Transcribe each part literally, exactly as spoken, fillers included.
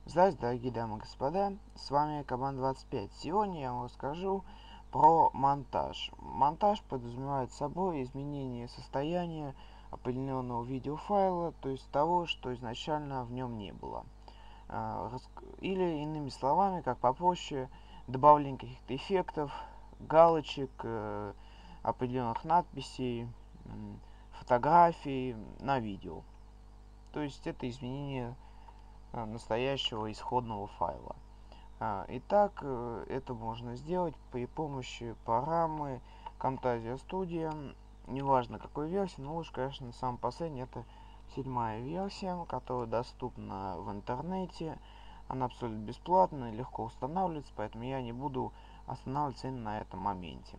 Здравствуйте, дорогие дамы и господа, с вами Кабан двадцать пять. Сегодня я вам расскажу про монтаж. Монтаж подразумевает собой изменение состояния определенного видеофайла, то есть того, что изначально в нем не было. Или иными словами, как попроще, добавление каких-то эффектов, галочек, определенных надписей, фотографий на видео. То есть это изменение настоящего исходного файла. Итак, это можно сделать при помощи программы Camtasia Studio. Неважно какой версии, но лучше, конечно, самый последний, это седьмая версия, которая доступна в интернете. Она абсолютно бесплатная, легко устанавливается, поэтому я не буду останавливаться именно на этом моменте.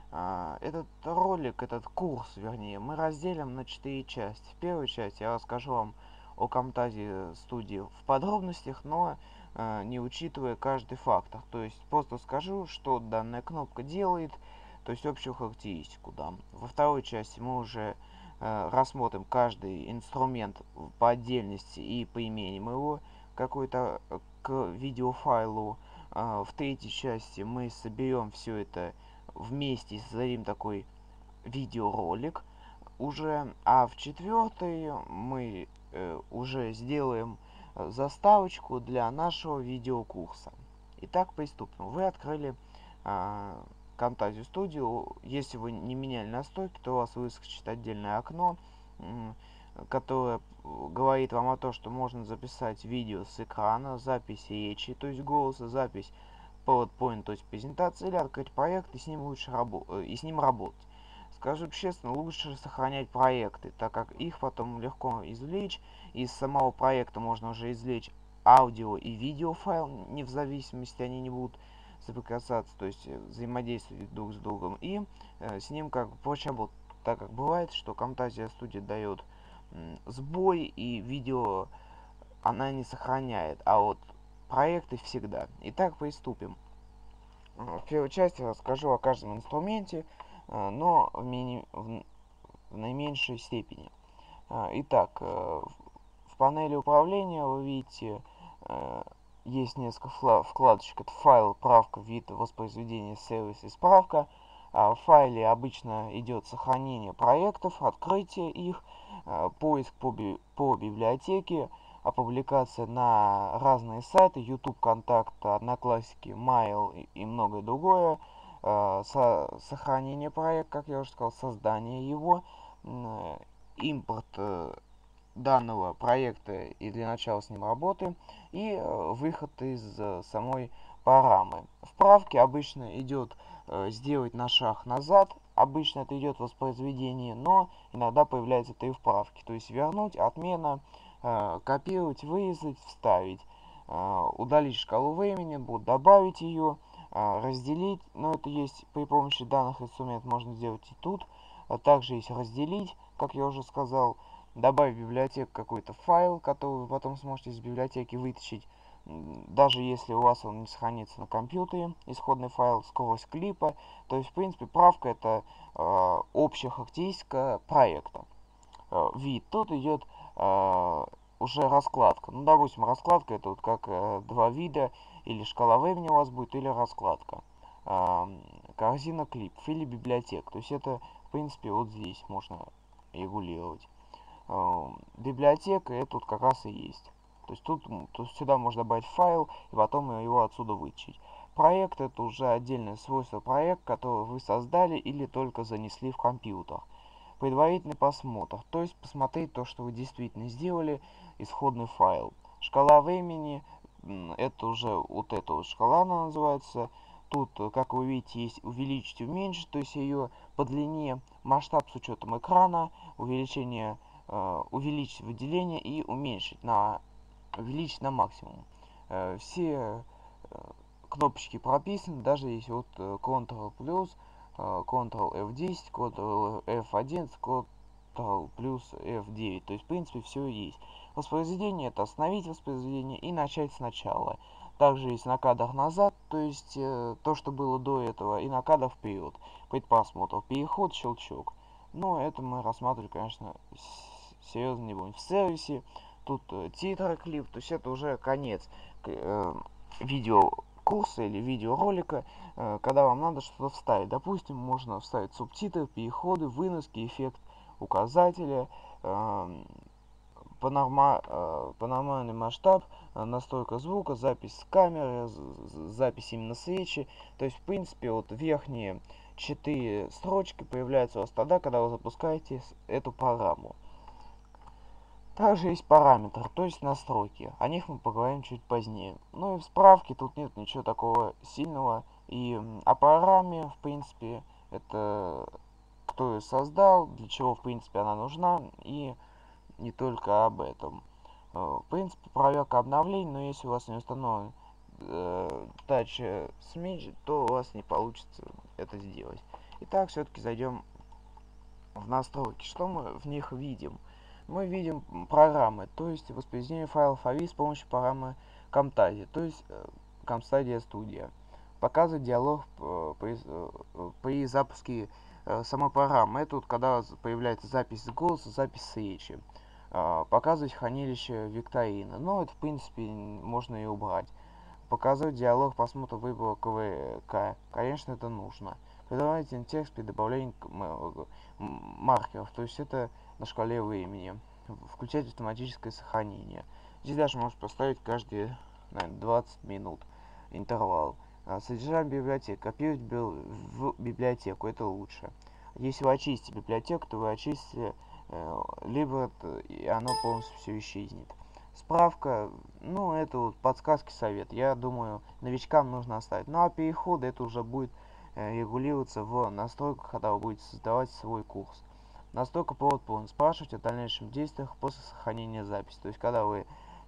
Этот ролик, этот курс, вернее, мы разделим на четыре части. В первой части я расскажу вам о Camtasia Studio в подробностях, но э, не учитывая каждый фактор. То есть просто скажу, что данная кнопка делает, то есть общую характеристику дам. Во второй части мы уже э, рассмотрим каждый инструмент по отдельности и применим его какой-то к видеофайлу. Э, в третьей части мы соберем все это вместе и создадим такой видеоролик уже, а в четвертой мы э, уже сделаем э, заставочку для нашего видеокурса. Итак, приступим. Вы открыли э, Camtasia Studio. Если вы не меняли настройки, то у вас выскочит отдельное окно, э, которое говорит вам о том, что можно записать видео с экрана, запись речи, то есть голоса, запись PowerPoint, то есть презентации, или открыть проект и с ним лучше рабо- и с ним работать. Скажу честно, лучше сохранять проекты, так как их потом легко извлечь. Из самого проекта можно уже извлечь аудио и видео файл, не в зависимости они не будут соприкасаться, то есть взаимодействовать друг с другом. И э, с ним как бы проще работать, так как бывает, что Camtasia Studio дает м, сбой и видео она не сохраняет, а вот проекты всегда. Итак, приступим. В первой части расскажу о каждом инструменте, но в, мини... в... в наименьшей степени. Итак, в панели управления вы видите, есть несколько вкладочек. Это файл, правка, вид, воспроизведение, сервис и справка. В файле обычно идет сохранение проектов, открытие их, поиск по, би... по библиотеке, публикация на разные сайты, YouTube, Контакт, Одноклассники, Mail и, и многое другое, э, со, сохранение проекта, как я уже сказал, создание его, э, импорт э, данного проекта и для начала с ним работы, и э, выход из э, самой программы. В правке обычно идет э, сделать на шаг назад, обычно это идет воспроизведение, но иногда появляется это и в правке, то есть вернуть, отмена, копировать, вырезать, вставить, удалить шкалу времени, будет добавить ее, разделить, но это есть при помощи данных инструментов можно сделать и тут. Также есть разделить, как я уже сказал, добавить в библиотеку какой-то файл, который вы потом сможете из библиотеки вытащить, даже если у вас он не сохранится на компьютере, исходный файл, скорость клипа. То есть, в принципе, правка это э, общая характеристика проекта. Э, вид. Тут идет э, уже раскладка. Ну, допустим, раскладка это вот как э, два вида, или шкала времени у вас будет, или раскладка. Э, корзина клипов или библиотека. То есть это, в принципе, вот здесь можно регулировать. Э, библиотека это тут как раз и есть. То есть тут, тут сюда можно добавить файл и потом его отсюда вытащить. Проект это уже отдельное свойство проекта, который вы создали или только занесли в компьютер. Предварительный просмотр, то есть посмотреть то, что вы действительно сделали, исходный файл. Шкала времени, это уже вот эта вот шкала она называется. Тут, как вы видите, есть увеличить, уменьшить, то есть ее по длине, масштаб с учетом экрана, увеличение, э, увеличить выделение и уменьшить на увеличить на максимум. Э, все э, кнопочки прописаны, даже если вот Ctrl плюс, Ctrl эф десять, Ctrl эф одиннадцать, Ctrl плюс эф девять. То есть, в принципе, все есть. Воспроизведение это остановить воспроизведение и начать сначала. Также есть на кадр назад, то есть э, то, что было до этого, и на кадр вперед. Предпросмотр, переход, щелчок. Но это мы рассматривать, конечно, серьезно не будем. В сервисе тут э, титры, клип, то есть это уже конец. э, видео курса или видеоролика, э, когда вам надо что-то вставить. Допустим, можно вставить субтитры, переходы, выноски, эффект указателя, э, панорма, э, панорамный масштаб, э, настройка звука, запись с камеры, запись именно свечи. То есть, в принципе, вот верхние четыре строчки появляются у вас тогда, когда вы запускаете эту программу. Также есть параметры, то есть настройки. О них мы поговорим чуть позднее. Ну и в справке тут нет ничего такого сильного. И о программе, в принципе, это кто ее создал, для чего, в принципе, она нужна, и не только об этом. В принципе, проверка обновлений, но если у вас не установлен э, Touch Smidge, то у вас не получится это сделать. Итак, все-таки зайдем в настройки. Что мы в них видим? Мы видим программы, то есть воспроизведение файлов эй ви с помощью программы Camtasia, то есть э, Camtasia Studio. Показывает диалог э, при, э, при запуске э, самой программы. Это вот когда появляется запись с голоса, запись с речи. Э, показывать хранилище викторины. Но это, в принципе, можно и убрать. Показывать диалог просмотра выбора ка вэ ка. Конечно, это нужно. Предварительный текст при добавлении маркеров, то есть это на шкале времени. Включать автоматическое сохранение. Здесь даже можно поставить каждые, наверное, двадцать минут интервал. Содержание библиотеки. Копировать в библиотеку, это лучше. Если вы очистите библиотеку, то вы очистите, э, либо это, и оно полностью все исчезнет. Справка, ну это вот подсказки, совет. Я думаю, новичкам нужно оставить. Ну а переходы это уже будет э, регулироваться в настройках, когда вы будете создавать свой курс. Настройка PowerPoint. Спрашивать о дальнейших действиях после сохранения записи. То есть, когда вы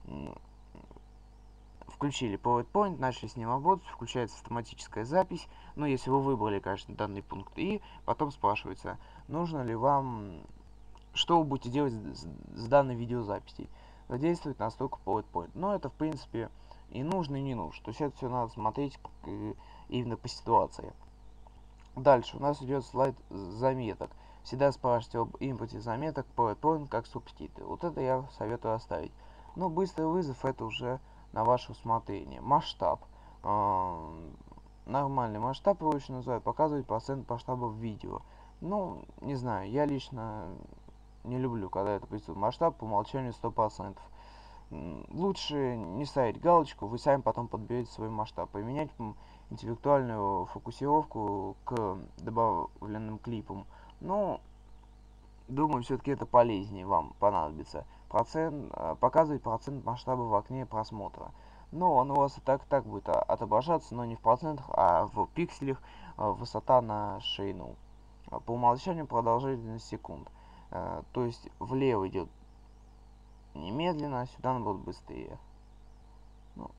включили PowerPoint, начали с ним работать, включается автоматическая запись. Ну, если вы выбрали, конечно, данный пункт. И потом спрашивается, нужно ли вам, что вы будете делать с, с данной видеозаписью. Задействовать настройку PowerPoint. Но это, в принципе, и нужно, и не нужно. То есть, это все надо смотреть именно по ситуации. Дальше у нас идет слайд заметок. Всегда спрашивайте об импорте заметок PowerPoint как субтитры. Вот это я советую оставить. Но быстрый вызов это уже на ваше усмотрение. Масштаб. Э, нормальный масштаб его еще называют. Показывать процент масштаба в видео. Ну, не знаю, я лично не люблю, когда это присутствует. Масштаб по умолчанию сто процентов. Лучше не ставить галочку, вы сами потом подберете свой масштаб. Поменять интеллектуальную фокусировку к добавленным клипам. Ну, думаю, все-таки это полезнее вам понадобится. Процент, показывать процент масштаба в окне просмотра. Но он у вас и так и так будет отображаться, но не в процентах, а в пикселях, высота на ширину. По умолчанию продолжительность секунд. То есть влево идет немедленно, сюда надо будет быстрее. Ну,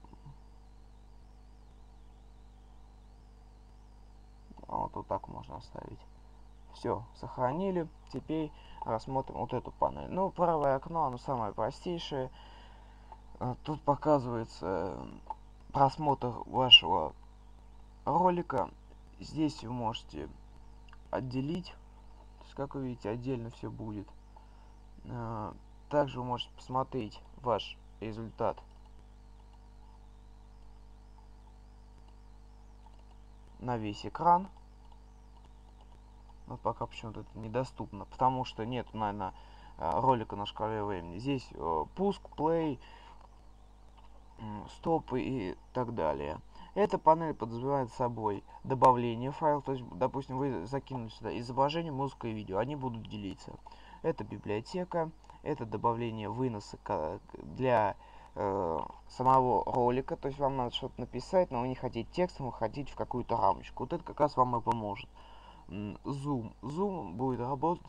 вот, вот так можно оставить. Все, сохранили. Теперь рассмотрим вот эту панель. Ну, правое окно, оно самое простейшее. Тут показывается просмотр вашего ролика. Здесь вы можете отделить. То есть, как вы видите, отдельно все будет. Также вы можете посмотреть ваш результат на весь экран. Но пока почему-то это недоступно, потому что нет, наверное, ролика на шкале времени. Здесь пуск, плей, стоп и так далее. Эта панель подразумевает собой добавление файлов, то есть, допустим, вы закинули сюда изображение, музыка и видео, они будут делиться. Это библиотека, это добавление выноса для э, самого ролика, то есть вам надо что-то написать, но вы не хотите текстом, вы хотите в какую-то рамочку. Вот это как раз вам и поможет. Zoom. Zoom будет работать.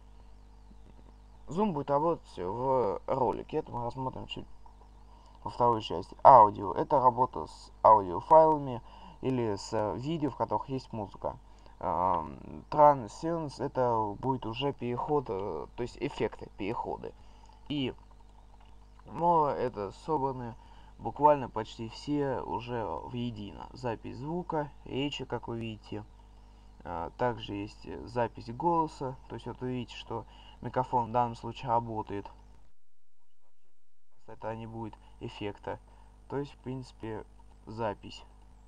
Zoom будет работать в ролике. Это мы рассмотрим чуть во второй части. Аудио. Это работа с аудиофайлами или с видео, в которых есть музыка. Transitions это будет уже переход, то есть эффекты, переходы. И мова это собраны буквально почти все уже в едино. Запись звука, речи, как вы видите. Также есть запись голоса, то есть вот вы видите, что микрофон в данном случае работает. Это не будет эффекта. то есть, в принципе, запись.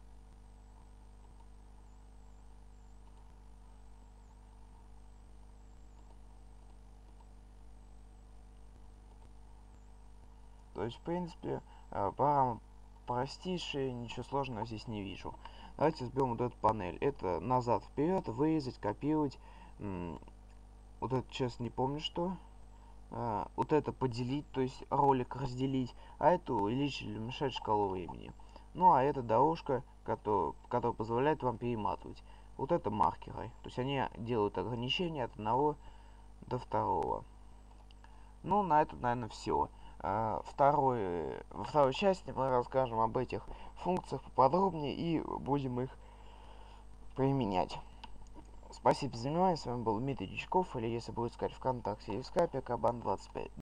То есть, в принципе, программа простейшая, ничего сложного здесь не вижу. Давайте разберем вот эту панель. Это назад, вперед, вырезать, копировать. Вот это, честно, не помню, что. А, вот это поделить, то есть ролик разделить. А это увеличить или уменьшать шкалу времени. Ну, а это дорожка, которая, которая позволяет вам перематывать. Вот это маркеры. То есть они делают ограничения от одного до второго. Ну, на это, наверное, все. Второй, во второй части мы расскажем об этих функциях поподробнее и будем их применять. Спасибо за внимание, с вами был Дмитрий Дичков, или если будет искать ВКонтакте или в скайпе, Кабан двадцать пять.